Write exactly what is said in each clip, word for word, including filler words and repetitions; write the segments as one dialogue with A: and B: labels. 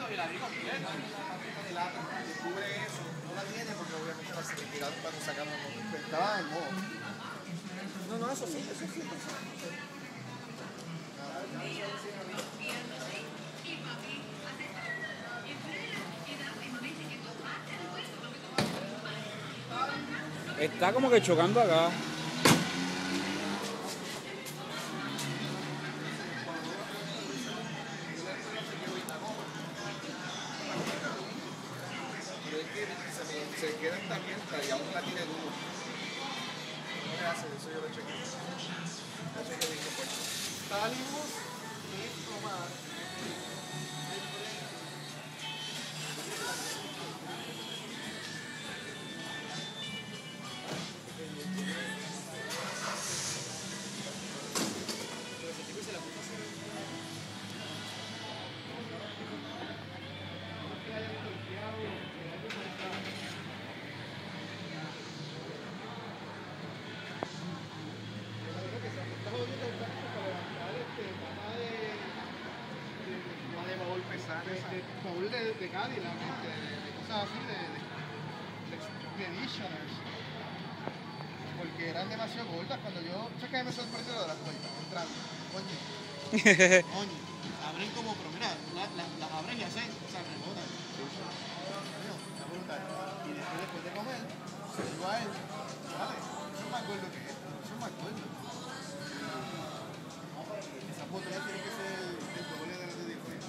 A: y la vi completa.
B: De lata, descubre eso, no la tiene porque obviamente va a ser retirado cuando sacamos el modo. Estaba en modo. No, no, eso sí, eso sí, eso sí.
C: Está como que chocando acá.
B: Pero es que se, me, se queda esta abierta y aún la tiene duro. No le hace eso, yo lo chequeo. Lo chequeo bien puesto. Talimos esto más.
A: Baúl de, de Cadillac, de, de cosas así, de, de, de editioners. Porque eran demasiado gordas cuando yo... ¿Sabes qué me sorprendió de las puertas? Entrando. Coño. Coño. Abren como, pero mira, las la, la abren y hacen, o sea, rebotan. Coño, está brutal. Y después, después de comer, se lo digo a él, vale, eso es más gordo que esto, eso es más gordo. Esas botellas tienen que ser el doble de las de después.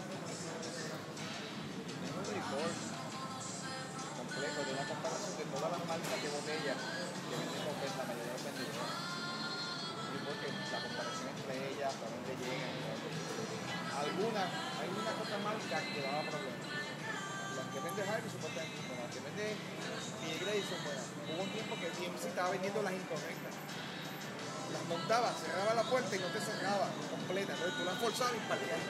B: Completo, de una comparación de todas las marcas de botella que venden con la mayoría de los vendedores. Y porque la comparación entre ellas, para dónde llegan. Algunas, hay una otra marca que daba problemas. Las que vende Harvey supuestamente son buenas, las que vende Miguel son buenas. Hubo un tiempo que el T M C estaba vendiendo las incorrectas. Las montaba, cerraba la puerta y no te cerraba completa. Entonces tú las forzabas y partías.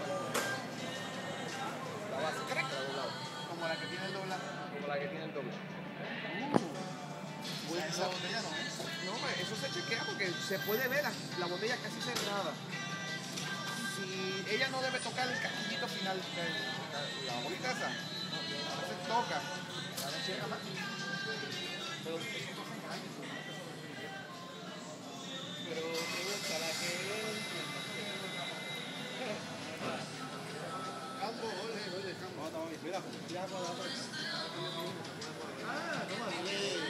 B: La base, crack, la doblaba.
A: Como la que tiene el doblaje.
B: Como la que tiene el doble.
A: Uh, esa botella no es.
B: No, eso se chequea porque se puede ver la, la botella casi cerrada. Si ella no debe tocar el casquillito final, la bolita esa, no, a veces toca, ya no cierra más. Pero eso pasa en años. Pero me gusta la que es.
A: Campo, ole, ole, campo.
B: No, no, mira, ya con la otra.
A: Ah, no, vale.